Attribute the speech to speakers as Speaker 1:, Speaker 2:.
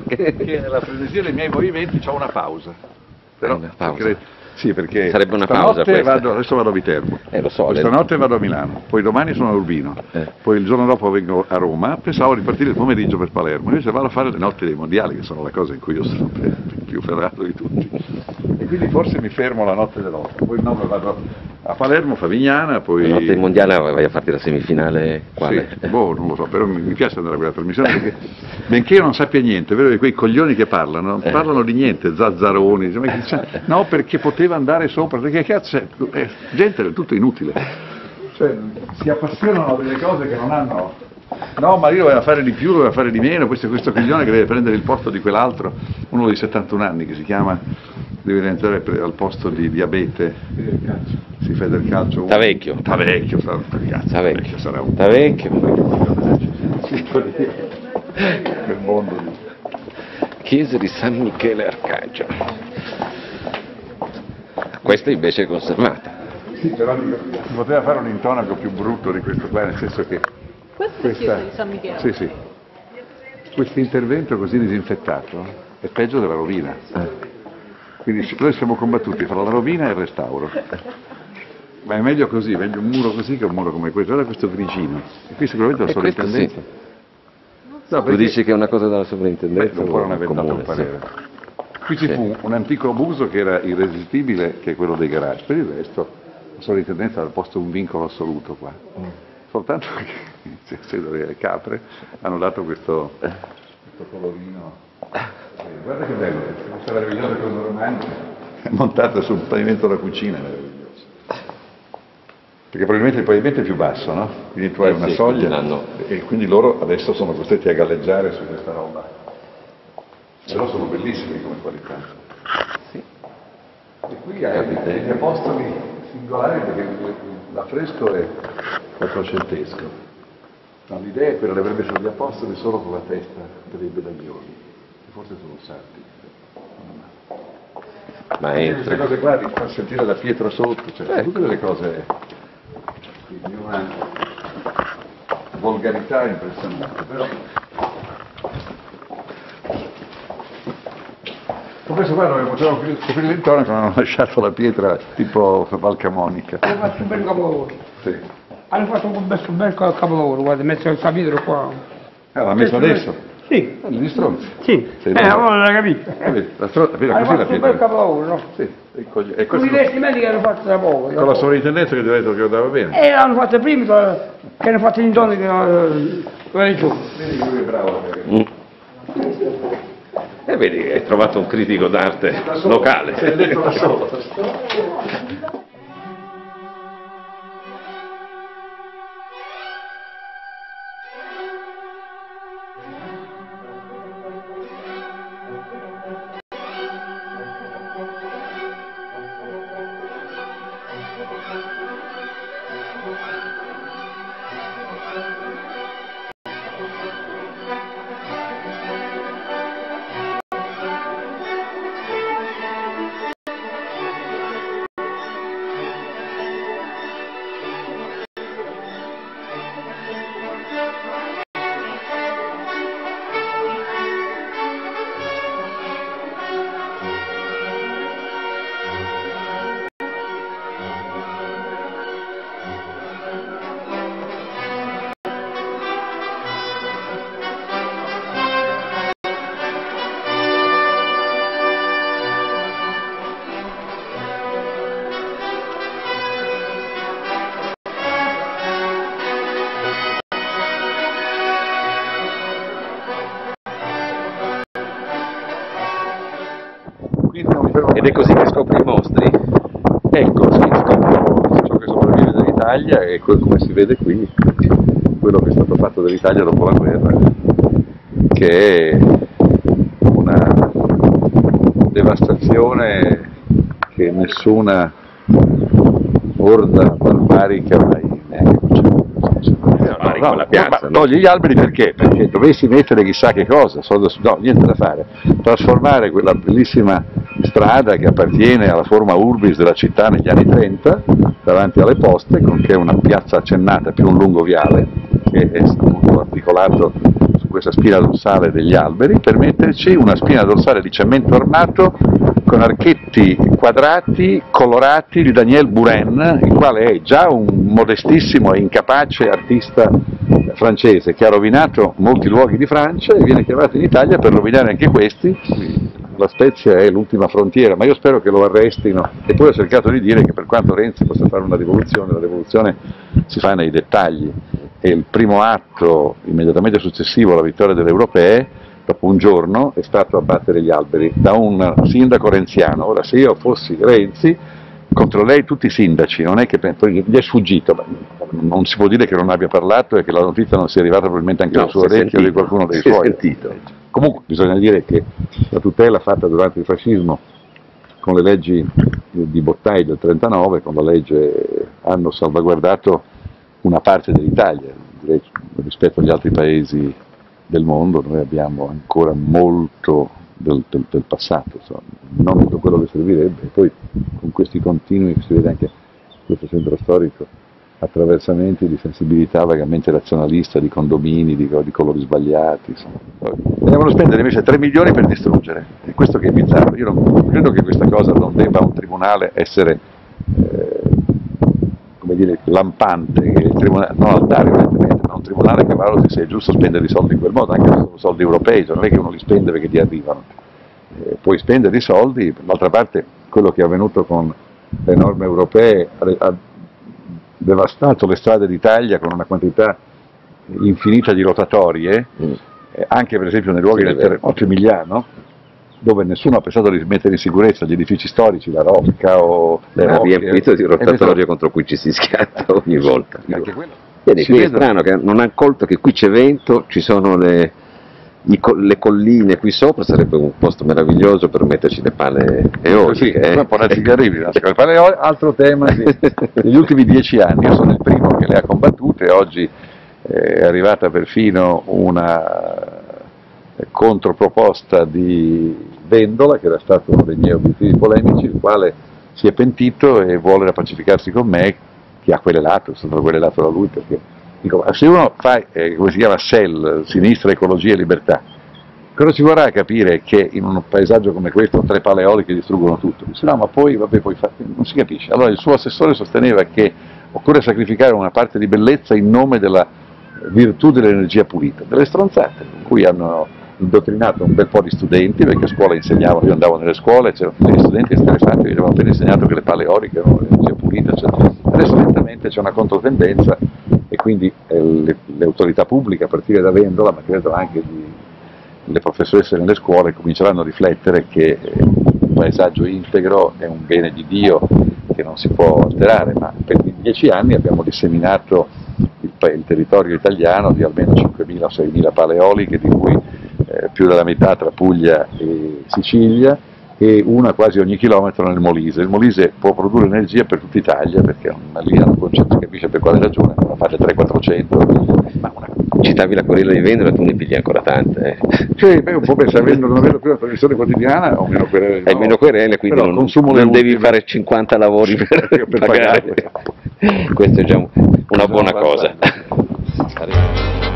Speaker 1: Perché la frenesia dei miei movimenti c'ho una pausa. Però,
Speaker 2: una pausa.
Speaker 1: Sì, perché
Speaker 2: sarebbe una pausa
Speaker 1: adesso vado a Viterbo,
Speaker 2: lo so,
Speaker 1: questa notte vado a Milano, poi domani sono a Urbino, poi il giorno dopo vengo a Roma, pensavo di partire il pomeriggio per Palermo, invece vado a fare le notti dei mondiali, che sono la cosa in cui io sono più ferrato di tutti, e quindi forse mi fermo la notte dell'8, poi no, vado a Palermo, Favignana, poi...
Speaker 2: La notte dei mondiali vai a farti la semifinale quale?
Speaker 1: Sì, non lo so, però mi piace andare a quella trasmissione perché, benché io non sappia niente, vedo che quei coglioni che parlano di niente, Zazzaroni, no, perché poteva andare sopra, perché cazzo è gente del tutto inutile, cioè si appassionano delle cose che non hanno, no, ma io dovevo fare di più, dovevo fare di meno, questo coglione che deve prendere il posto di quell'altro, uno di 71 anni che si chiama, deve entrare al posto di Abete, si fa del calcio.
Speaker 2: Tavecchio
Speaker 1: sarà un
Speaker 2: Tavecchio.
Speaker 1: Quel mondo lì.
Speaker 2: Chiesa di San Michele Arcangelo. Questa invece è conservata.
Speaker 1: Sì, però si poteva fare un intonaco più brutto di questo qua, nel senso che...
Speaker 3: Questa è la chiesa di San Michele?
Speaker 1: Sì, sì. Questo intervento così disinfettato è peggio della rovina. Quindi noi siamo combattuti fra la rovina e il restauro. Ma è meglio così, meglio un muro così che un muro come questo. Guarda questo grigino. E qui sicuramente la sovrintendenza.
Speaker 2: Sì.
Speaker 1: No,
Speaker 2: Tu dici che è una cosa della sovrintendenza?
Speaker 1: Non può non aver dato un parere. Qui ci fu un antico abuso che era irresistibile, che è quello dei garage. Per il resto la sovrintendenza aveva posto un vincolo assoluto qua. Soltanto che le capre hanno dato questo colorino. Guarda che bello, questa meravigliosa cosa romanica montata sul pavimento della cucina, è meraviglioso. Perché probabilmente il pavimento è più basso, no? Quindi tu hai una soglia e quindi loro adesso sono costretti a galleggiare su questa roba. Però sono bellissimi come qualità.
Speaker 2: Sì.
Speaker 1: E qui hai degli apostoli singolari perché l'affresco è quattrocentesco. No, l'idea è quella di avrebbe messo gli apostoli solo con la testa dei medaglioni, che forse sono santi.
Speaker 2: Ma
Speaker 1: queste cose qua di far sentire la pietra sotto, cioè tutte delle cose di una volgarità impressionante, però questo qua dove potevano coprire l'intonaco hanno lasciato la pietra tipo Valcamonica.
Speaker 4: Hanno fatto un bel capolavoro.
Speaker 1: Sì.
Speaker 4: Hanno fatto un bel capolavoro, guarda, messo il pietra qua.
Speaker 1: L'ha messo adesso?
Speaker 4: Sì.
Speaker 1: Gli stronzi?
Speaker 4: Sì. Allora l'ha capito.
Speaker 1: La stronza,
Speaker 4: hanno fatto un bel capolavoro, no?
Speaker 1: Sì.
Speaker 4: E con i investimenti che hanno fatto da poco.
Speaker 1: Con la sovrintendenza che ti ha detto che andava bene.
Speaker 4: E l'hanno fatto prima che hanno fatto gli intoni che vedi tu.
Speaker 1: Vedi che lui è bravo.
Speaker 2: E vedi, hai trovato un critico d'arte locale.
Speaker 1: Si è detto da solo.
Speaker 2: Ed è così che scopri i mostri?
Speaker 1: Ecco, sì, scopro ciò che sopravvive dell'Italia e come si vede qui, quello che è stato fatto dell'Italia dopo la guerra, che è una devastazione che nessuna orda barbarica mai neanche concepita.
Speaker 2: La piazza,
Speaker 1: togli gli alberi perché? Perché dovessi mettere chissà che cosa, no, niente da fare, trasformare quella bellissima strada che appartiene alla forma urbis della città negli anni 30 davanti alle poste, che è una piazza accennata più un lungo viale che è appunto articolato su questa spina dorsale degli alberi per metterci una spina dorsale di cemento armato con archetti quadrati colorati di Daniel Buren, il quale è già un modestissimo e incapace artista francese che ha rovinato molti luoghi di Francia e viene chiamato in Italia per rovinare anche questi. La Spezia è l'ultima frontiera, ma io spero che lo arrestino. E poi ho cercato di dire che per quanto Renzi possa fare una rivoluzione, la rivoluzione si fa nei dettagli, e il primo atto immediatamente successivo alla vittoria delle europee, dopo un giorno, è stato abbattere gli alberi da un sindaco renziano. Ora, se io fossi Renzi, contro lei tutti i sindaci, non è che gli è sfuggito, non si può dire che non abbia parlato e che la notizia non sia arrivata probabilmente anche al suo orecchio o di qualcuno dei suoi.
Speaker 2: Sentito.
Speaker 1: Comunque bisogna dire che la tutela fatta durante il fascismo con le leggi di Bottai del 39, con la legge, hanno salvaguardato una parte dell'Italia, direi, rispetto agli altri paesi del mondo. Noi abbiamo ancora molto del passato, insomma, non tutto quello che servirebbe, e poi con questi continui, si vede anche questo centro storico, attraversamenti di sensibilità vagamente razionalista, di condomini, di colori sbagliati, insomma. Devono spendere invece 3 milioni per distruggere, è questo che è bizzarro. Io non credo che questa cosa non debba a un tribunale essere come dire, lampante, che il tribunale, non altare evidentemente, ma un tribunale che valuti se è giusto spendere i soldi in quel modo, anche se sono soldi europei, cioè non è che uno li spende perché gli arrivano. Puoi spendere i soldi, d'altra parte quello che è avvenuto con le norme europee ha devastato le strade d'Italia con una quantità infinita di rotatorie, anche per esempio nei luoghi del terremoto emiliano, dove nessuno ha pensato di mettere in sicurezza gli edifici storici, la Rocca o le Rocche.
Speaker 2: Riempito di rotatorio contro cui ci si schiatta ogni volta.
Speaker 1: Anche quello.
Speaker 2: Vedi, qui è strano che non ha colto che qui c'è vento, ci sono le colline qui sopra, sarebbe un posto meraviglioso per metterci le pale eoliche.
Speaker 1: Sì, può darsi che arrivi, le pale eoliche, altro tema. Negli ultimi 10 anni io sono il primo che le ha combattute, oggi è arrivata perfino una controproposta di Vendola, che era stato uno dei miei obiettivi polemici, il quale si è pentito e vuole rapacificarsi con me, che ha querelato, sono stato querelato da lui, perché dico, se uno fa, come si chiama, SEL, Sinistra, Ecologia e Libertà, cosa ci vorrà a capire che in un paesaggio come questo 3 pale eoliche distruggono tutto? Dice, no, ma poi non si capisce. Allora il suo assessore sosteneva che occorre sacrificare una parte di bellezza in nome della virtù dell'energia pulita, delle stronzate, con cui hanno indottrinato un bel po' di studenti, perché a scuola insegnavano, io andavo nelle scuole, c'erano degli studenti esterefatti che avevano appena insegnato che le pale eoliche erano l'energia pulita, eccetera. Adesso lentamente c'è una controtendenza e quindi le autorità pubbliche, a partire da Vendola, ma credo anche le professoresse nelle scuole, cominceranno a riflettere che un paesaggio integro è un bene di Dio che non si può alterare, ma per 10 anni abbiamo disseminato il territorio italiano di almeno 5.000 o 6.000 pale eoliche, di cui più della metà tra Puglia e Sicilia, e una quasi ogni chilometro nel Molise. Il Molise può produrre energia per tutta Italia, perché lì non si capisce per quale ragione, non fate 300-400, ma
Speaker 2: citavi la querela di Vendola, tu ne pigli ancora tante.
Speaker 1: Sì, un po' pensa a non avere più una trasmissione quotidiana o meno querele.
Speaker 2: Hai meno querele, quindi non devi fare 50 lavori per pagare. Questo è già una buona cosa.